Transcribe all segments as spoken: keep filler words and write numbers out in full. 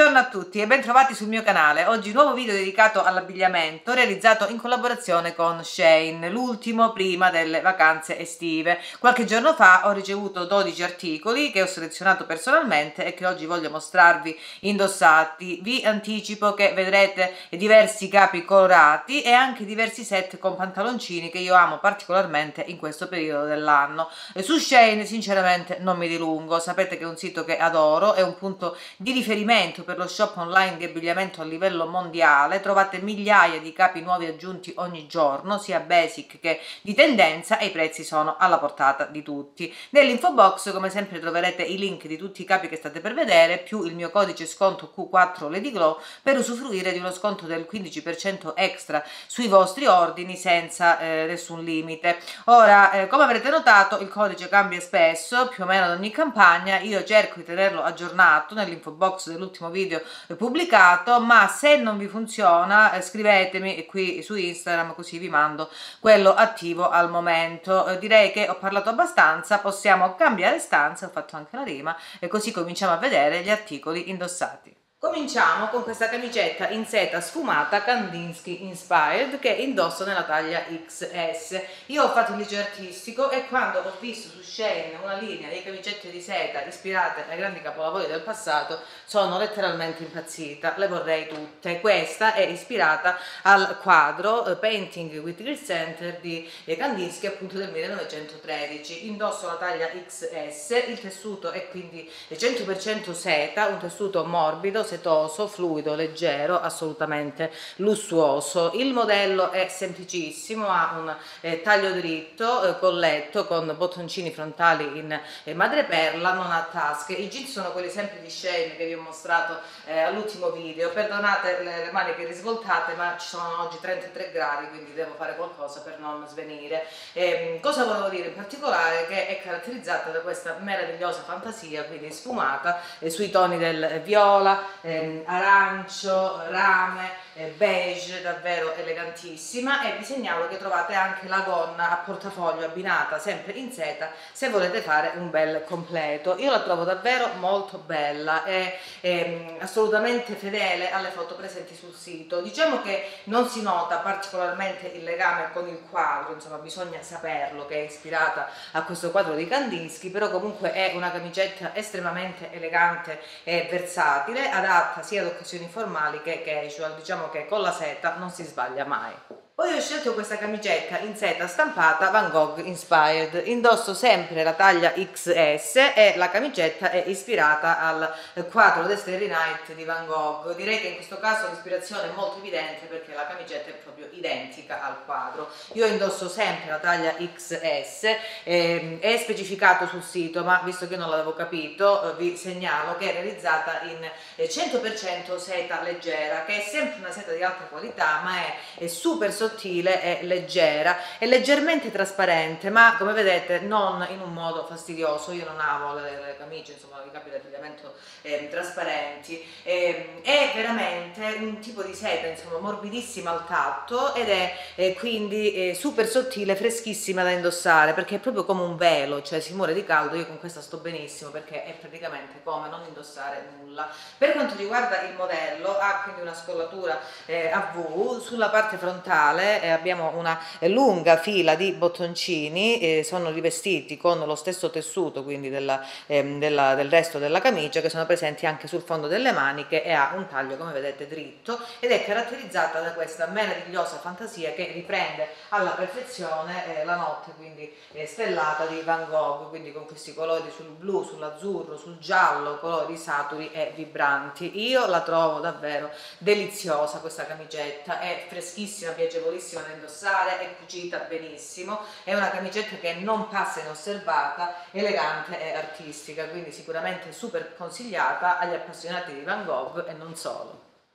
Buongiorno a tutti e bentrovati sul mio canale. Oggi nuovo video dedicato all'abbigliamento realizzato in collaborazione con Shein, l'ultimo prima delle vacanze estive. Qualche giorno fa ho ricevuto dodici articoli che ho selezionato personalmente e che oggi voglio mostrarvi indossati. Vi anticipo che vedrete diversi capi colorati e anche diversi set con pantaloncini che io amo particolarmente in questo periodo dell'anno. Su Shein sinceramente non mi dilungo, sapete che è un sito che adoro, è un punto di riferimento per lo shop online di abbigliamento a livello mondiale. Trovate migliaia di capi nuovi aggiunti ogni giorno, sia basic che di tendenza, e i prezzi sono alla portata di tutti. Nell'info box come sempre troverete i link di tutti i capi che state per vedere, più il mio codice sconto Q quattro Lady Glow per usufruire di uno sconto del quindici per cento extra sui vostri ordini senza eh, nessun limite. Ora, eh, come avrete notato, il codice cambia spesso, più o meno ad ogni campagna. Io cerco di tenerlo aggiornato nell'info box dell'ultimo video pubblicato, ma se non vi funziona eh, scrivetemi qui su Instagram, così vi mando quello attivo al momento. Eh, direi che ho parlato abbastanza, possiamo cambiare stanza, ho fatto anche la rima, e così cominciamo a vedere gli articoli indossati. Cominciamo con questa camicetta in seta sfumata Kandinsky Inspired che indosso nella taglia X S. Io ho fatto il liceo artistico e quando ho visto su Shein una linea di camicette di seta ispirate ai grandi capolavori del passato sono letteralmente impazzita, le vorrei tutte. Questa è ispirata al quadro Painting with Grill Center di Kandinsky, appunto del millenovecentotredici. Indosso la taglia X S, il tessuto è quindi cento per cento seta, un tessuto morbido, setoso, fluido, leggero, assolutamente lussuoso. Il modello è semplicissimo, ha un eh, taglio dritto, eh, colletto con bottoncini frontali in eh, madreperla, non ha tasche. I jeans sono quelli sempre di Shein che vi ho mostrato eh, all'ultimo video. Perdonate le, le maniche risvoltate, ma ci sono oggi trentatré gradi, quindi devo fare qualcosa per non svenire. Eh, cosa volevo dire in particolare? Che è caratterizzata da questa meravigliosa fantasia, quindi sfumata eh, sui toni del viola, Eh, arancio, rame, eh, beige, davvero elegantissima. E vi segnalo che trovate anche la gonna a portafoglio abbinata sempre in seta se volete fare un bel completo. Io la trovo davvero molto bella, è, è assolutamente fedele alle foto presenti sul sito. Diciamo che non si nota particolarmente il legame con il quadro, insomma bisogna saperlo che è ispirata a questo quadro di Kandinsky, però comunque è una camicetta estremamente elegante e versatile, adatta sia ad occasioni formali che casual. Diciamo che con la seta non si sbaglia mai. Poi ho scelto questa camicetta in seta stampata Van Gogh Inspired. Indosso sempre la taglia X S e la camicetta è ispirata al quadro The Starry Night di Van Gogh. Direi che in questo caso l'ispirazione è molto evidente perché la camicetta è proprio identica al quadro. Io indosso sempre la taglia X S, ehm, è specificato sul sito, ma visto che non l'avevo capito vi segnalo che è realizzata in cento per cento seta leggera, che è sempre una seta di alta qualità, ma è, è super sottile e leggera, è leggermente trasparente, ma come vedete non in un modo fastidioso. Io non amo le, le camicie, insomma i capi d'abbigliamento eh, trasparenti. Eh, è veramente un tipo di seta, insomma, morbidissima al tatto ed è eh, quindi eh, super sottile, freschissima da indossare, perché è proprio come un velo, cioè si muore di caldo. Io con questa sto benissimo perché è praticamente come non indossare nulla. Per quanto riguarda il modello, ha quindi una scollatura eh, a V. Sulla parte frontale eh, abbiamo una eh, lunga fila di bottoncini, eh, sono rivestiti con lo stesso tessuto quindi della, ehm, della, del resto della camicia, che sono presenti anche sul fondo delle maniche, e ha un taglio come vedete dritto ed è caratterizzata da questa meravigliosa fantasia che riprende alla perfezione eh, la notte quindi eh, stellata di Van Gogh, quindi con questi colori sul blu, sull'azzurro, sul giallo, colori saturi e vibranti. Io la trovo davvero deliziosa questa camicetta, è freschissima, piacevolissima da indossare, è cucita benissimo, è una camicetta che non passa inosservata, elegante e artistica, quindi sicuramente super consigliata agli appassionati di Van Gogh e non solo.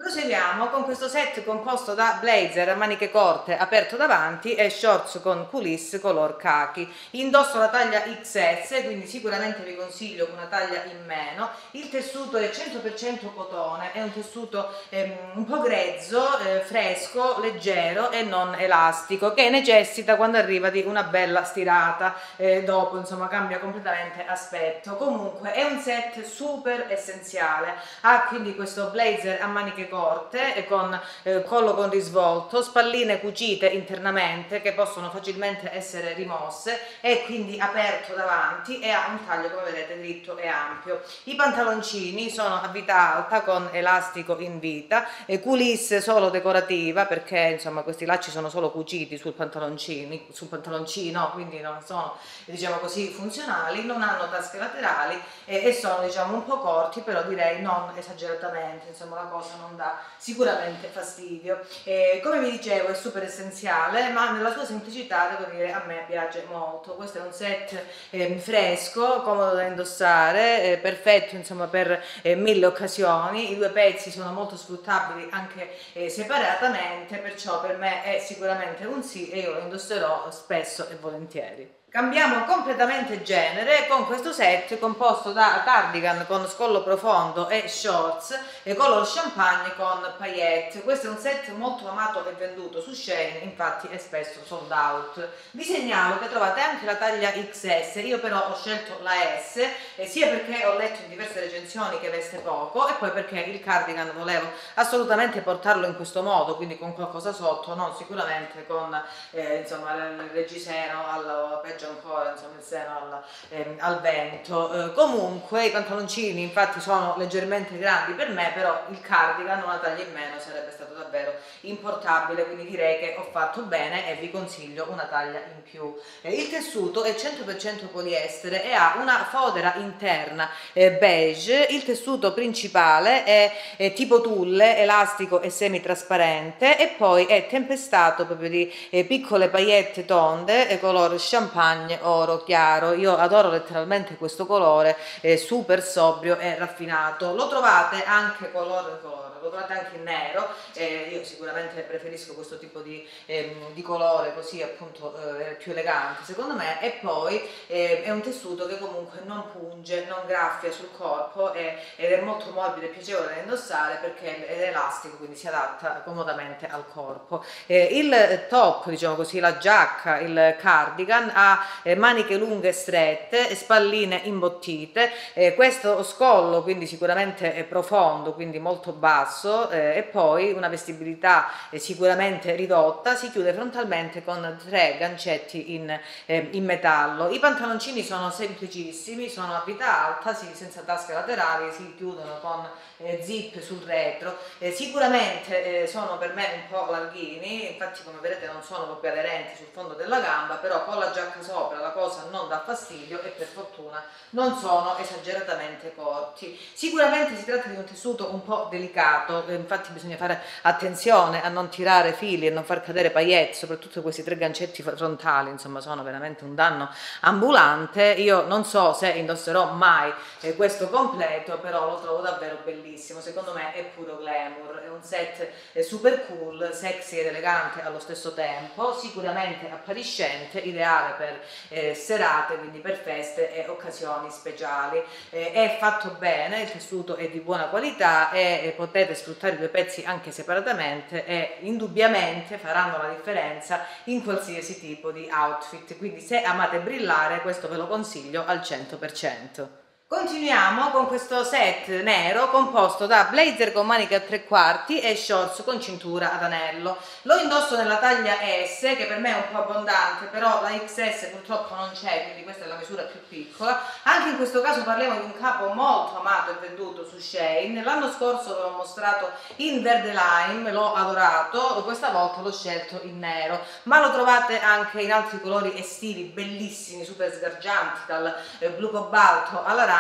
Proseguiamo con questo set composto da blazer a maniche corte aperto davanti e shorts con culisse color khaki. Indosso la taglia X S, quindi sicuramente vi consiglio una taglia in meno. Il tessuto è cento per cento cotone, è un tessuto ehm, un po' grezzo, eh, fresco, leggero e non elastico, che necessita quando arriva di una bella stirata, eh, dopo insomma cambia completamente aspetto. Comunque è un set super essenziale. Ha quindi questo blazer a maniche corte e con eh, collo con risvolto, spalline cucite internamente che possono facilmente essere rimosse, è quindi aperto davanti e ha un taglio come vedete dritto e ampio. I pantaloncini sono a vita alta con elastico in vita e culisse solo decorativa, perché insomma questi lacci sono solo cuciti sul pantaloncini, sul pantaloncino, quindi non sono diciamo così funzionali, non hanno tasche laterali e, e sono diciamo un po' corti, però direi non esageratamente, insomma la cosa non dà sicuramente fastidio. Eh, come vi dicevo è super essenziale, ma nella sua semplicità devo dire a me piace molto. Questo è un set eh, fresco, comodo da indossare, eh, perfetto insomma per eh, mille occasioni. I due pezzi sono molto sfruttabili anche eh, separatamente, perciò per me è sicuramente un sì e io lo indosserò spesso e volentieri. Cambiamo completamente genere con questo set composto da cardigan con scollo profondo e shorts e color champagne con paillette. Questo è un set molto amato e venduto su Shein, infatti è spesso sold out. Vi segnalo che trovate anche la taglia X S, io però ho scelto la S, eh, sia perché ho letto in diverse recensioni che veste poco e poi perché il cardigan volevo assolutamente portarlo in questo modo, quindi con qualcosa sotto, non sicuramente con eh, insomma il reggiseno al peggio ancora insomma il seno al, ehm, al vento. Eh, comunque i pantaloncini infatti sono leggermente grandi per me, però il cardigan una taglia in meno sarebbe stato davvero importabile, quindi direi che ho fatto bene e vi consiglio una taglia in più. Eh, il tessuto è cento per cento poliestere e ha una fodera interna eh, beige. Il tessuto principale è, è tipo tulle, elastico e semitrasparente e poi è tempestato proprio di eh, piccole paillette tonde e color champagne oro chiaro. Io adoro letteralmente questo colore, è super sobrio e raffinato. Lo trovate anche color colore lo trovate anche in nero, eh, io sicuramente preferisco questo tipo di, ehm, di colore così appunto eh, più elegante secondo me, e poi eh, è un tessuto che comunque non punge, non graffia sul corpo e, ed è molto morbido e piacevole da indossare perché è elastico, quindi si adatta comodamente al corpo. Eh, il top, diciamo così, la giacca, il cardigan ha eh, maniche lunghe e strette e spalline imbottite, eh, questo scollo quindi sicuramente è profondo, quindi molto basso, eh, e poi una vestibilità eh, sicuramente ridotta, si chiude frontalmente con tre gancetti in, eh, in metallo. I pantaloncini sono semplicissimi, sono a vita alta, sì, senza tasche laterali, si chiudono con eh, zip sul retro, eh, sicuramente eh, sono per me un po' larghini, infatti come vedete non sono proprio aderenti sul fondo della gamba, però con la giacca sopra la cosa non dà fastidio e per fortuna non sono esageratamente corti. Sicuramente si tratta di un tessuto un po' delicato, infatti bisogna fare attenzione a non tirare fili e non far cadere paillette, soprattutto questi tre gancetti frontali, insomma sono veramente un danno ambulante. Io non so se indosserò mai eh, questo completo, però lo trovo davvero bellissimo, secondo me è puro glamour, è un set eh, super cool, sexy ed elegante allo stesso tempo, sicuramente appariscente, ideale per eh, serate, quindi per feste e occasioni speciali. Eh, è fatto bene, il tessuto è di buona qualità e eh, potete sfruttare i due pezzi anche separatamente e indubbiamente faranno la differenza in qualsiasi tipo di outfit, quindi se amate brillare questo ve lo consiglio al cento per cento. Continuiamo con questo set nero composto da blazer con maniche a tre quarti e shorts con cintura ad anello. Lo indosso nella taglia S, che per me è un po' abbondante, però la X S purtroppo non c'è, quindi questa è la misura più piccola. Anche in questo caso parliamo di un capo molto amato e venduto su Shein. L'anno scorso ve l'ho mostrato in verde lime, l'ho adorato, questa volta l'ho scelto in nero, ma lo trovate anche in altri colori estivi bellissimi, super sgargianti, dal blu cobalto all'arancio,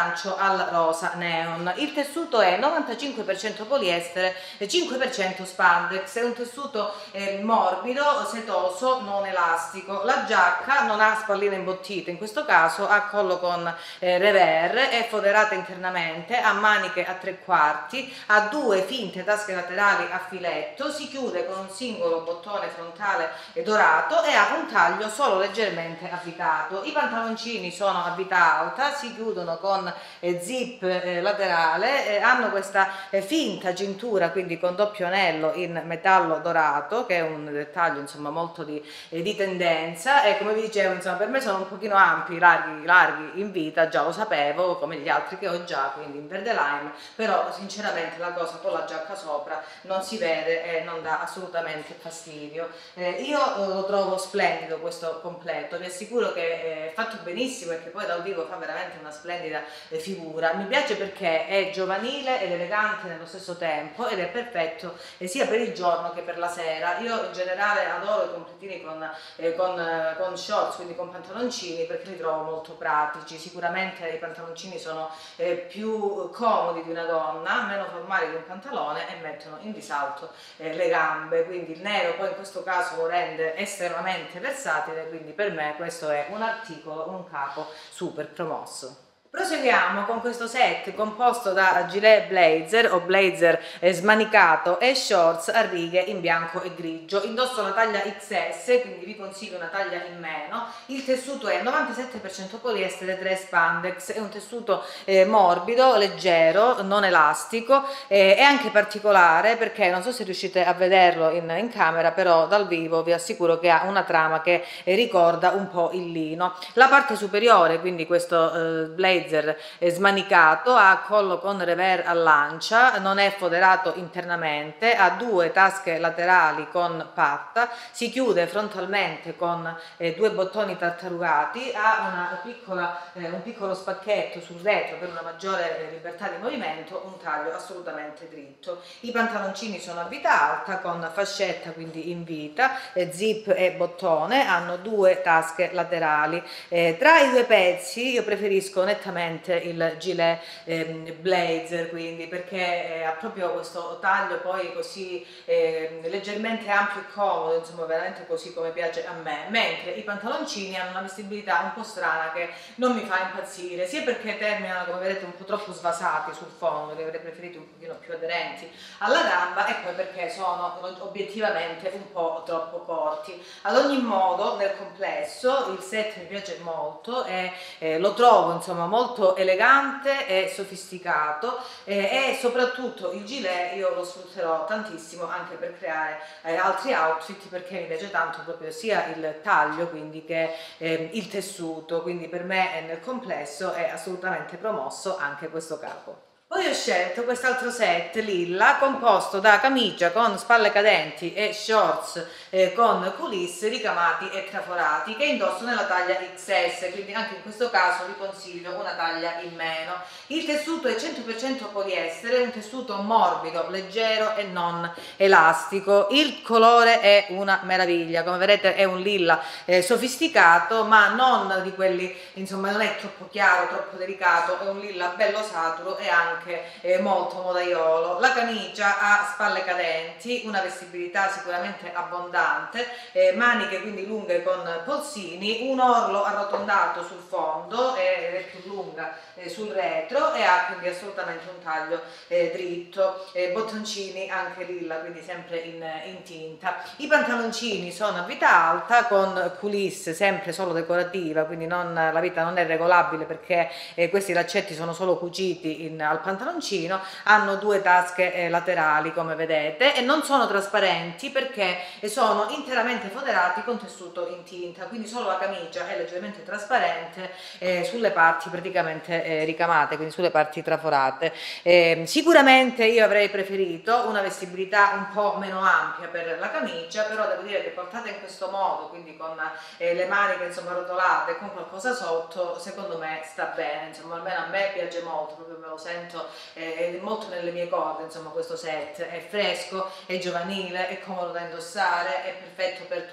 dall'arancio al rosa neon. Il tessuto è novantacinque per cento poliestere e cinque per cento spandex, è un tessuto eh, morbido, setoso, non elastico. La giacca non ha spalline imbottite, in questo caso ha collo con eh, revers, è foderata internamente, ha maniche a tre quarti, ha due finte tasche laterali a filetto, si chiude con un singolo bottone frontale dorato e ha un taglio solo leggermente avvitato. I pantaloncini sono a vita alta, si chiudono con eh, zip eh, laterale, eh, hanno questa eh, finta cintura, quindi con doppio anello in metallo dorato, che è un dettaglio insomma molto di, eh, di tendenza, e come vi dicevo insomma per me sono un pochino ampi, larghi, larghi in vita, già lo sapevo, come gli altri che ho già, quindi in verde lime, però sinceramente la cosa con la giacca sopra non si vede e non dà assolutamente fastidio. Eh, io eh, lo trovo splendido questo completo, vi assicuro che è fatto benissimo e che poi dal vivo fa veramente una splendida eh, figura. Mi piace perché è giovanile ed elegante nello stesso tempo ed è perfetto eh, sia per il giorno che per la sera. Io in generale adoro i completini con, eh, con, eh, con shorts, quindi con pantaloncini, perché li trovo molto pratici. Sicuramente i pantaloncini sono eh, più comodi di una donna, meno formali di un pantalone e mettono in risalto eh, le gambe, quindi il nero poi in questo caso lo rende estremamente versatile, quindi per me questo è un articolo, un capo super promosso. Proseguiamo con questo set composto da gilet blazer o blazer eh, smanicato e shorts a righe in bianco e grigio. Indosso la taglia X S, quindi vi consiglio una taglia in meno. Il tessuto è novantasette per cento poliestere, tre spandex, è un tessuto eh, morbido, leggero, non elastico, eh, è anche particolare perché non so se riuscite a vederlo in, in camera, però dal vivo vi assicuro che ha una trama che eh, ricorda un po' il lino. La parte superiore, quindi questo eh, blazer è smanicato, ha collo con revers a lancia, non è foderato internamente, ha due tasche laterali con patta, si chiude frontalmente con eh, due bottoni tartarugati, ha una piccola, eh, un piccolo spacchetto sul retro per una maggiore eh, libertà di movimento, un taglio assolutamente dritto. I pantaloncini sono a vita alta con fascetta, quindi in vita, eh, zip e bottone, hanno due tasche laterali. Eh, tra i due pezzi io preferisco nettamente il gilet eh, blazer, quindi perché eh, ha proprio questo taglio poi così eh, leggermente ampio e comodo, insomma veramente così come piace a me, mentre i pantaloncini hanno una vestibilità un po' strana che non mi fa impazzire, sia perché terminano come vedete un po' troppo svasati sul fondo, li avrei preferiti un pochino più aderenti alla gamba, e poi perché sono obiettivamente un po' troppo corti. Ad ogni modo nel complesso il set mi piace molto e eh, lo trovo insomma molto molto elegante e sofisticato eh, e soprattutto il gilet io lo sfrutterò tantissimo anche per creare eh, altri outfit, perché mi piace tanto proprio sia il taglio quindi che eh, il tessuto, quindi per me eh, nel complesso è assolutamente promosso anche questo capo. Poi ho scelto quest'altro set lilla composto da camicia con spalle cadenti e shorts eh, con culisse ricamati e traforati, che indosso nella taglia X S, quindi anche in questo caso vi consiglio una taglia in meno. Il tessuto è cento per cento poliestere, è un tessuto morbido, leggero e non elastico. Il colore è una meraviglia, come vedete è un lilla eh, sofisticato, ma non di quelli, insomma non è troppo chiaro, troppo delicato, è un lilla bello saturo e anche Eh, molto modaiolo. La camicia ha spalle cadenti, una vestibilità sicuramente abbondante, eh, maniche quindi lunghe con polsini, un orlo arrotondato sul fondo ed è più lunga eh, sul retro, e ha quindi assolutamente un taglio eh, dritto, eh, bottoncini anche lilla, quindi sempre in, in tinta. I pantaloncini sono a vita alta con culisse sempre solo decorativa, quindi non, la vita non è regolabile perché eh, questi laccetti sono solo cuciti in, al pantaloncino, hanno due tasche eh, laterali come vedete e non sono trasparenti perché sono interamente foderati con tessuto in tinta, quindi solo la camicia è leggermente trasparente eh, sulle parti praticamente eh, ricamate, quindi sulle parti traforate. Eh, sicuramente io avrei preferito una vestibilità un po' meno ampia per la camicia, però devo dire che portata in questo modo, quindi con eh, le maniche insomma rotolate e con qualcosa sotto, secondo me sta bene, insomma almeno a me piace molto, proprio me lo sento eh, molto nelle mie corde, insomma questo set è fresco, è giovanile, è comodo da indossare, è perfetto per tutti i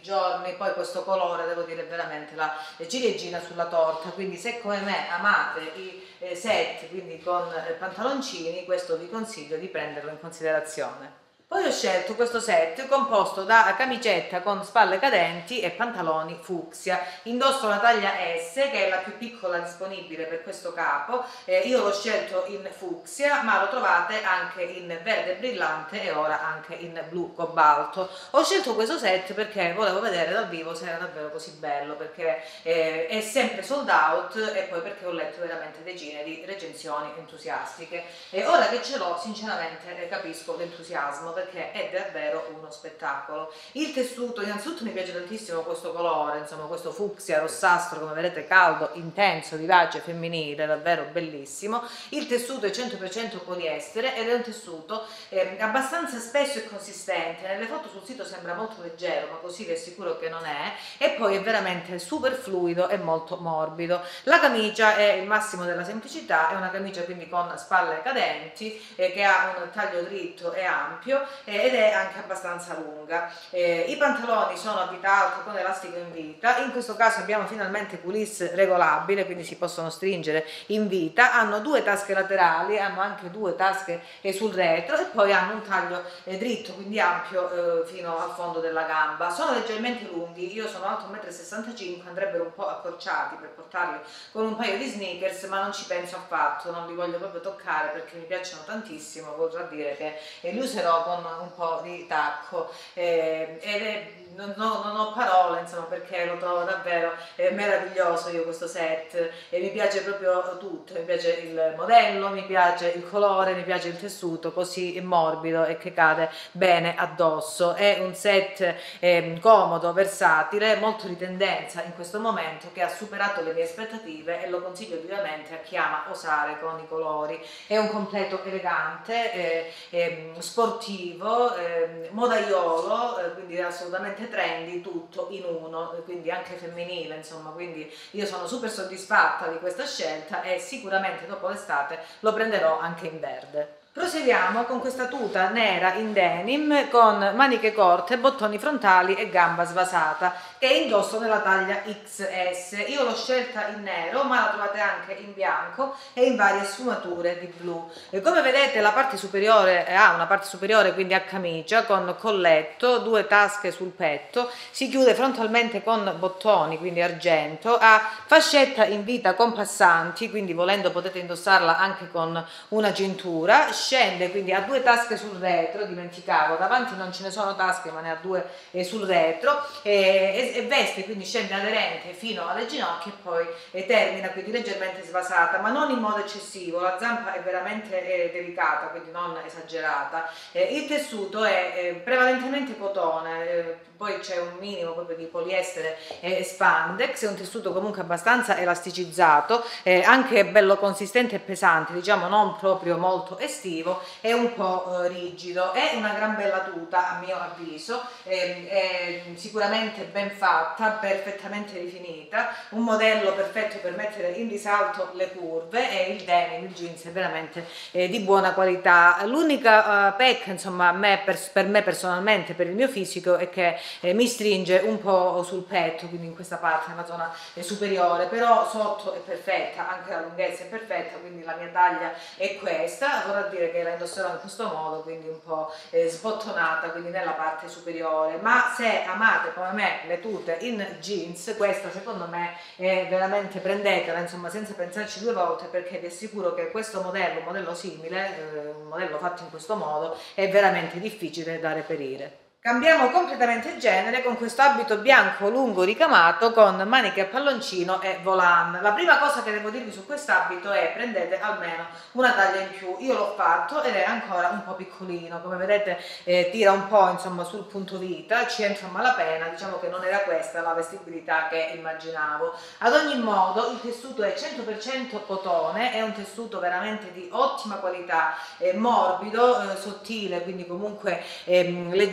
giorni. Poi questo colore, devo dire, è veramente la ciliegina sulla torta, quindi se come me amate i eh, set, quindi con eh, pantaloncini, questo vi consiglio di prenderlo in considerazione. Poi ho scelto questo set composto da camicetta con spalle cadenti e pantaloni fucsia. Indosso la taglia S, che è la più piccola disponibile per questo capo. Eh, io l'ho scelto in fucsia, ma lo trovate anche in verde brillante e ora anche in blu cobalto. Ho scelto questo set perché volevo vedere dal vivo se era davvero così bello, perché eh, è sempre sold out, e poi perché ho letto veramente decine di recensioni entusiastiche. E ora che ce l'ho, sinceramente eh, capisco l'entusiasmo, perché è davvero uno spettacolo. Il tessuto, innanzitutto mi piace tantissimo questo colore, insomma questo fucsia rossastro, come vedete, caldo, intenso, vivace, femminile, davvero bellissimo. Il tessuto è cento per cento poliestere ed è un tessuto eh, abbastanza spesso e consistente. Nelle foto sul sito sembra molto leggero, ma così vi assicuro che non è, e poi è veramente super fluido e molto morbido. La camicia è il massimo della semplicità, è una camicia quindi con spalle cadenti, eh, che ha un taglio dritto e ampio, ed è anche abbastanza lunga. Eh, I pantaloni sono a vita alta con elastico in vita, in questo caso abbiamo finalmente culisse regolabile, quindi si possono stringere in vita, hanno due tasche laterali, hanno anche due tasche eh, sul retro, e poi hanno un taglio eh, dritto, quindi ampio eh, fino al fondo della gamba. Sono leggermente lunghi, io sono alto uno e sessantacinque m, andrebbero un po' accorciati per portarli con un paio di sneakers, ma non ci penso affatto, non li voglio proprio toccare perché mi piacciono tantissimo. Vorrà dire che eh, li userò con un po' di tacco, eh, ed è, non, non, non ho parole, insomma, perché lo trovo davvero eh, meraviglioso io questo set, e mi piace proprio tutto, mi piace il modello, mi piace il colore, mi piace il tessuto così morbido e che cade bene addosso. È un set eh, comodo, versatile, molto di tendenza in questo momento, che ha superato le mie aspettative, e lo consiglio vivamente a chi ama osare con i colori. È un completo elegante, eh, eh, sportivo, eh, modaiolo, eh, quindi assolutamente trendy, tutto in uno, quindi anche femminile, insomma, quindi io sono super soddisfatta di questa scelta, e sicuramente dopo l'estate lo prenderò anche in verde. Proseguiamo con questa tuta nera in denim con maniche corte, bottoni frontali e gamba svasata, che indosso nella taglia X S. Io l'ho scelta in nero, ma la trovate anche in bianco e in varie sfumature di blu. E come vedete la parte superiore ha una parte superiore quindi a camicia con colletto, due tasche sul petto, si chiude frontalmente con bottoni, quindi argento, ha fascetta in vita con passanti, quindi volendo potete indossarla anche con una cintura, scende quindi ha due tasche sul retro, dimenticavo, davanti non ce ne sono tasche ma ne ha due eh, sul retro, eh, e, e veste quindi scende aderente fino alle ginocchia, e poi eh, termina quindi leggermente svasata, ma non in modo eccessivo. La zampa è veramente eh, delicata, quindi non esagerata. Eh, il tessuto è eh, prevalentemente cotone, eh, poi c'è un minimo proprio di poliestere e spandex, è un tessuto comunque abbastanza elasticizzato, eh, anche bello consistente e pesante, diciamo non proprio molto estivo, è un po' eh, rigido. È una gran bella tuta a mio avviso, eh, è sicuramente ben fatta, perfettamente rifinita, un modello perfetto per mettere in risalto le curve, e il denim, il jeans è veramente eh, di buona qualità. L'unica uh, pecca, insomma, a me, per, per me personalmente, per il mio fisico, è che eh, mi stringe un po' sul petto, quindi in questa parte, nella zona eh, superiore, però sotto è perfetta, anche la lunghezza è perfetta, quindi la mia taglia è questa. Vorrà dire che la indosserò in questo modo, quindi un po' eh, sbottonata, quindi nella parte superiore. Ma se amate come me le tute in jeans, questa secondo me è veramente, prendetela, insomma, senza pensarci due volte, perché vi assicuro che questo modello, un modello simile, eh, un modello fatto in questo modo, è veramente difficile da reperire. Cambiamo completamente genere con questo abito bianco lungo ricamato con maniche a palloncino e volant. La prima cosa che devo dirvi su questo abito è: prendete almeno una taglia in più. Io l'ho fatto ed è ancora un po' piccolino, come vedete eh, tira un po' insomma sul punto vita, ci entra a malapena, diciamo che non era questa la vestibilità che immaginavo. Ad ogni modo il tessuto è cento per cento cotone, è un tessuto veramente di ottima qualità, eh, morbido, eh, sottile, quindi comunque eh, leggero,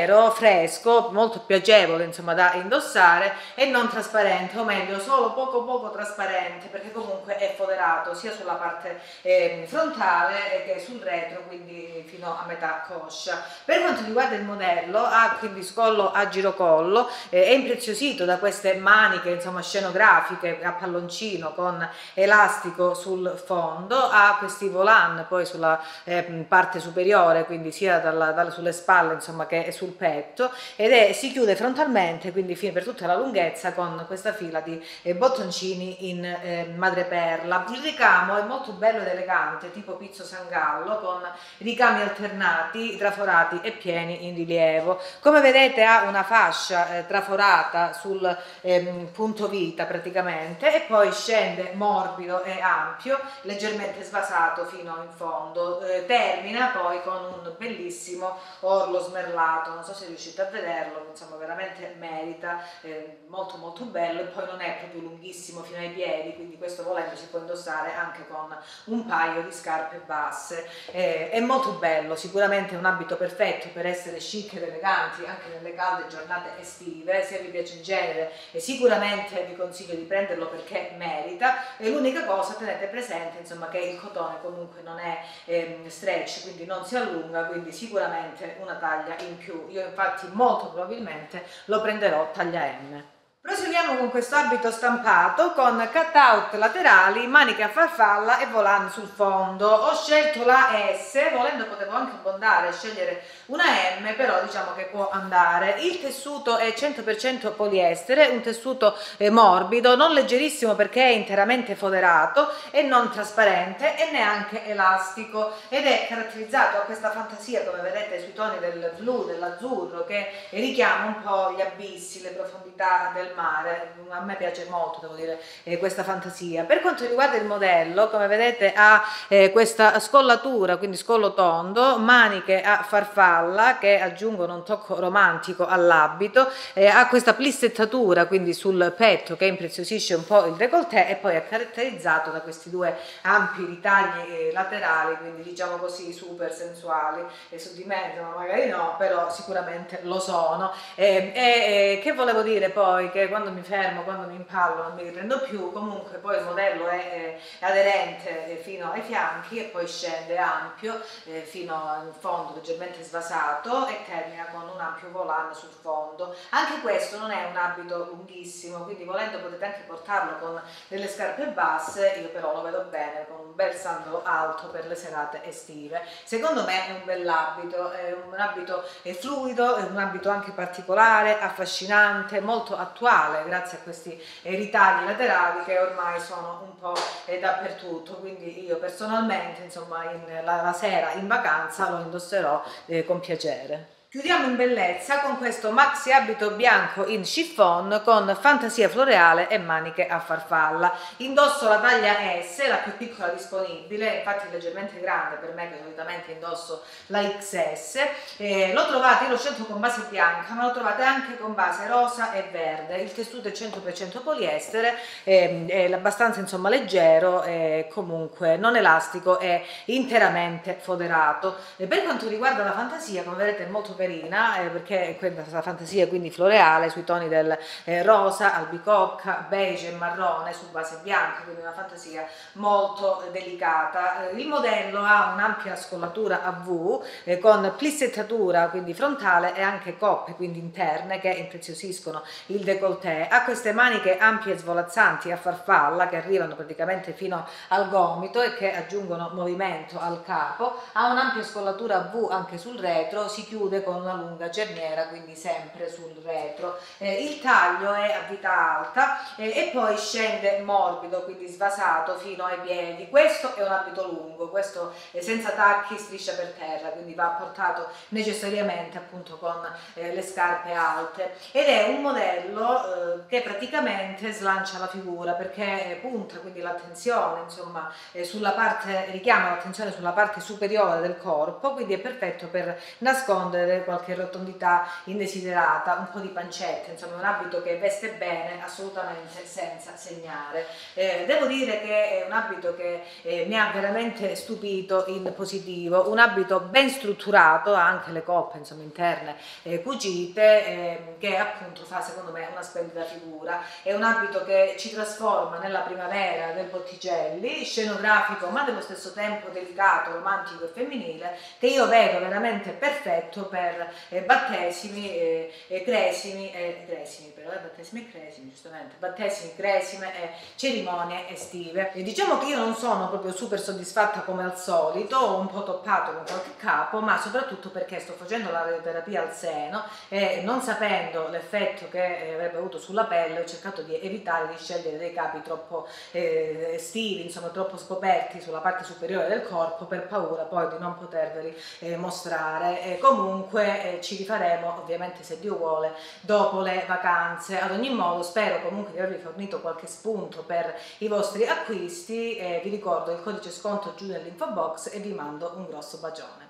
leggero, fresco, molto più agevole insomma da indossare e non trasparente, o meglio solo poco poco trasparente, perché comunque è foderato sia sulla parte eh, frontale che sul retro, quindi fino a metà coscia. Per quanto riguarda il modello, ha quindi scollo a girocollo, eh, è impreziosito da queste maniche insomma scenografiche a palloncino con elastico sul fondo, ha questi volant poi sulla eh, parte superiore, quindi sia dalla, dalla, sulle spalle insomma che sul petto, ed è, si chiude frontalmente quindi per tutta la lunghezza con questa fila di eh, bottoncini in eh, madreperla. Il ricamo è molto bello ed elegante, tipo pizzo sangallo, con ricami alternati, traforati e pieni in rilievo. Come vedete ha una fascia eh, traforata sul eh, punto vita praticamente, e poi scende morbido e ampio, leggermente svasato fino in fondo, eh, termina poi con un bellissimo orlo smerlato, non so se riuscite a vederlo, insomma veramente merita, eh, molto molto bello, e poi non è proprio lunghissimo fino ai piedi, quindi questo volendo si può indossare anche con un paio di scarpe basse. Eh, è molto bello, sicuramente è un abito perfetto per essere chic ed eleganti anche nelle calde giornate estive. Se vi piace il genere e sicuramente vi consiglio di prenderlo perché merita, e l'unica cosa, tenete presente insomma che il cotone comunque non è ehm, stretch, quindi non si allunga, quindi sicuramente una taglia in più. Io infatti molto probabilmente lo prenderò taglia M. Proseguiamo con questo abito stampato con cutout laterali, maniche a farfalla e volant sul fondo. Ho scelto la S, volendo potevo anche abbondare e scegliere una M, però diciamo che può andare. Il tessuto è cento per cento poliestere, un tessuto eh, morbido, non leggerissimo perché è interamente foderato e non trasparente e neanche elastico, ed è caratterizzato a questa fantasia, come vedete sui toni del blu, dell'azzurro, che richiama un po' gli abissi, le profondità del mare. A me piace molto, devo dire, eh, questa fantasia. Per quanto riguarda il modello, come vedete ha eh, questa scollatura, quindi scollo tondo, maniche a farfalla che aggiungono un tocco romantico all'abito, eh, ha questa plissettatura quindi sul petto che impreziosisce un po' il décolleté, e poi è caratterizzato da questi due ampi ritagli eh, laterali, quindi diciamo così super sensuali, e su di me insomma, magari no, però sicuramente lo sono. E eh, eh, che volevo dire poi? Che quando mi fermo, quando mi impallo non mi riprendo più. Comunque poi il modello è, è aderente fino ai fianchi e poi scende ampio eh, fino al fondo, leggermente svasato, e termina con un ampio volant sul fondo. Anche questo non è un abito lunghissimo, quindi volendo potete anche portarlo con delle scarpe basse, io però lo vedo bene con un bel sandalo alto per le serate estive. Secondo me è un bell'abito, è un abito è fluido, è un abito anche particolare, affascinante, molto attuale grazie a questi eh, ritagli laterali che ormai sono un po' eh, dappertutto, quindi io personalmente insomma in, la, la sera in vacanza lo indosserò eh, con piacere. Chiudiamo in bellezza con questo maxi abito bianco in chiffon con fantasia floreale e maniche a farfalla. Indosso la taglia S, la più piccola disponibile, infatti leggermente grande per me che solitamente indosso la X S. Eh, lo trovate, io l'ho scelto con base bianca, ma lo trovate anche con base rosa e verde. Il tessuto è cento per cento poliestere, eh, è abbastanza insomma leggero, eh, comunque non elastico, è interamente foderato. E per quanto riguarda la fantasia, come vedete è molto carina, eh, perché questa fantasia quindi floreale sui toni del eh, rosa, albicocca, beige e marrone su base bianca, quindi una fantasia molto eh, delicata. Eh, il modello ha un'ampia scollatura a V eh, con plissettatura quindi frontale e anche coppe quindi interne che impreziosiscono il décolleté. Ha queste maniche ampie e svolazzanti a farfalla che arrivano praticamente fino al gomito e che aggiungono movimento al capo. Ha un'ampia scollatura a V anche sul retro, si chiude con con una lunga cerniera, quindi sempre sul retro. Eh, il taglio è a vita alta eh, e poi scende morbido, quindi svasato fino ai piedi. Questo è un abito lungo, questo è senza tacchi, striscia per terra, quindi va portato necessariamente appunto con eh, le scarpe alte, ed è un modello eh, che praticamente slancia la figura perché punta quindi l'attenzione insomma eh, sulla parte, richiama l'attenzione sulla parte superiore del corpo, quindi è perfetto per nascondere magari qualche rotondità indesiderata, un po' di pancetta, insomma un abito che veste bene assolutamente senza segnare. Eh, devo dire che è un abito che eh, mi ha veramente stupito in positivo, un abito ben strutturato, ha anche le coppe insomma interne eh, cucite, eh, che appunto fa secondo me una splendida figura. È un abito che ci trasforma nella primavera del Botticelli, scenografico ma dello stesso tempo delicato, romantico e femminile, che io vedo veramente perfetto per eh, battesimi, eh, eh, cresimi, eh, cresimi però, eh, battesimi e cresimi giustamente, battesimi, cresime e cerimonie estive. E diciamo che io non sono proprio super soddisfatta come al solito, ho un po' toppato con qualche capo, ma soprattutto perché sto facendo la radioterapia al seno e non sapendo l'effetto che avrebbe avuto sulla pelle ho cercato di evitare di scegliere dei capi troppo eh, estivi, insomma troppo scoperti sulla parte superiore del corpo, per paura poi di non poterveli eh, mostrare. E comunque eh, ci rifaremo ovviamente, se Dio vuole, dopo le vacanze. Ad ogni modo spero comunque di avervi fornito qualche spunto per i vostri acquisti, eh, vi ricordo il codice sconto giù nell'info box e vi mando un grosso bacione.